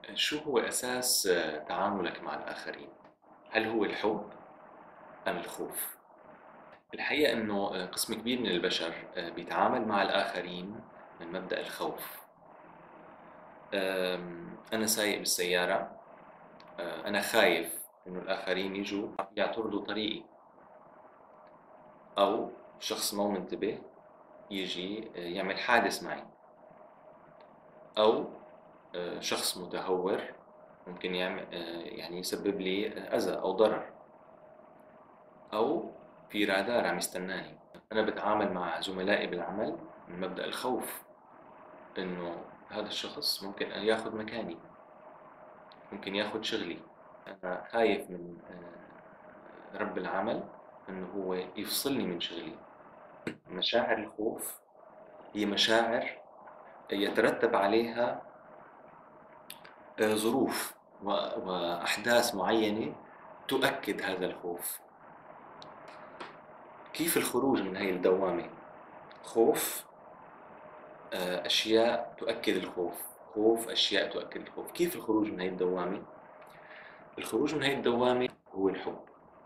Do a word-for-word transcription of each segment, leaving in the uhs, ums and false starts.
شو هو أساس آه، تعاملك مع الآخرين؟ هل هو الحب أم الخوف؟ الحقيقة إنه آه، قسم كبير من البشر آه، بيتعامل مع الآخرين من مبدأ الخوف. آم، أنا سايق بالسيارة، آه، أنا خايف إنه الآخرين يجوا يعترضوا طريقي، أو شخص مو منتبه يجي آه، يعمل حادث معي، أو آه، شخص متهور ممكن يعمل آه، يعني يسبب لي آه، أذى أو ضرر، أو في رادار عم يستناني. أنا بتعامل مع زملائي بالعمل من مبدأ الخوف، إنه هذا الشخص ممكن أن ياخذ مكاني، ممكن ياخذ شغلي. أنا خايف من آه، رب العمل إنه هو يفصلني من شغلي. مشاعر الخوف هي مشاعر يترتب عليها آه، ظروف و- وأحداث معينة تؤكد هذا الخوف. كيف الخروج من هذه الدوامة؟ خوف آه، أشياء تؤكد الخوف، خوف أشياء تؤكد الخوف. كيف الخروج من هذه الدوامة؟ الخروج من هذه الدوامة هو الحب.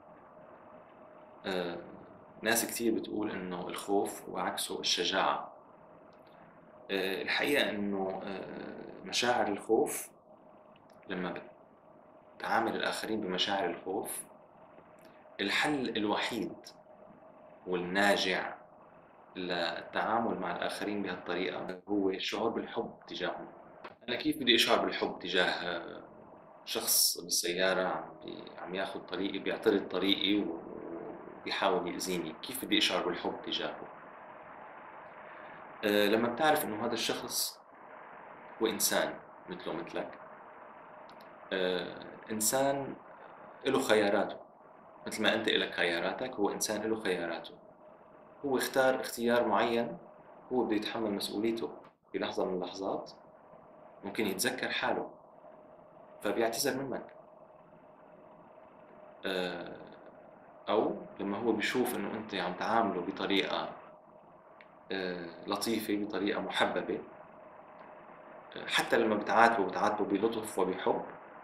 آه، ناس كتير بتقول إنه الخوف وعكسه الشجاعة. آه، الحقيقة إنه آه، مشاعر الخوف، لما بتعامل الآخرين بمشاعر الخوف، الحل الوحيد والناجع للتعامل مع الآخرين بهالطريقة هو الشعور بالحب تجاههم. أنا كيف بدي أشعر بالحب تجاه آه، شخص بالسيارة عم بي... عم ياخذ طريقي، بيعترض طريقي وبيحاول يأذيني؟ كيف بدي أشعر بالحب تجاهه؟ أه لما بتعرف إنه هذا الشخص هو إنسان مثله مثلك، أه إنسان له خياراته، مثل ما أنت إلك خياراتك، هو إنسان له خياراته. هو اختار اختيار معين، هو بده يتحمل مسؤوليته. في لحظة من اللحظات ممكن يتذكر حاله فبيعتذر منك. أه أو لما هو بيشوف إنه أنت عم تعامله بطريقة آه، لطيفة، بطريقة محببة، آه، حتى لما بتعاتبه بتعاتبه بلطف وبحب،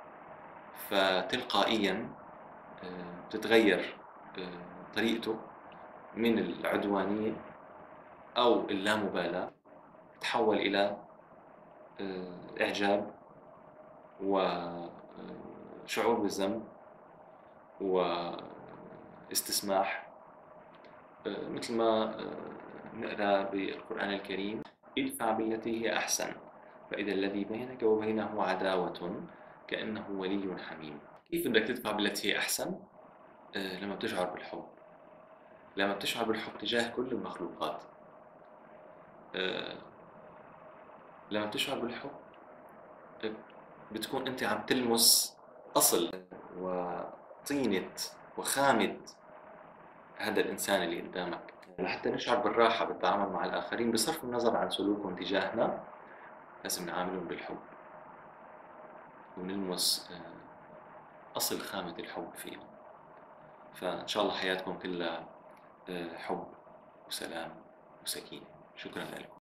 فتلقائيا آه، بتتغير آه، طريقته من العدوانية أو اللامبالاة، تتحول إلى آه، إعجاب وشعور بالذنب واستسماح. آه، مثل ما آه، نقرأ بالقرآن الكريم: ادفع بالتي هي أحسن فإذا الذي بينك وبينه عداوة كأنه ولي حميم. كيف بدك تدفع بالتي هي أحسن؟ آه، لما بتشعر بالحب، لما بتشعر بالحب تجاه كل المخلوقات. آه، لما بتشعر بالحب آه، بتكون أنت عم تلمس أصل وطينة وخامة هذا الإنسان اللي قدامك. لحتى نشعر بالراحة بالتعامل مع الآخرين بصرف النظر عن سلوكهم تجاهنا، لازم نعاملهم بالحب ونلمس آه، أصل خامة الحب فيهم. فإن شاء الله حياتكم كلها آه، حب وسلام وسكينة. شكرا لكم.